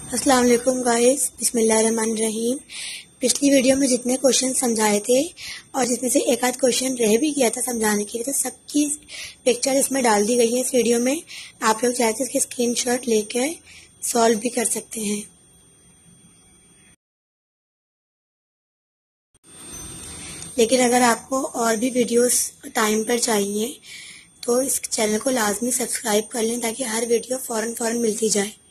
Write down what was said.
अस्सलाम वालेकुम गाइस, बिस्मिल्लाहिर्रहमानिर्रहीम। पिछली वीडियो में जितने क्वेश्चन समझाए थे और जिसमें से एक आध क्वेश्चन रह भी गया था समझाने के लिए, तो सबकी पिक्चर इसमें डाल दी गई है इस वीडियो में। आप लोग चाहे तो इसकी स्क्रीनशॉट लेकर सॉल्व भी कर सकते हैं। लेकिन अगर आपको और भी वीडियोस टाइम पर चाहिए तो इस चैनल को लाजमी सब्सक्राइब कर लें ताकि हर वीडियो फ़ौरन मिलती जाए।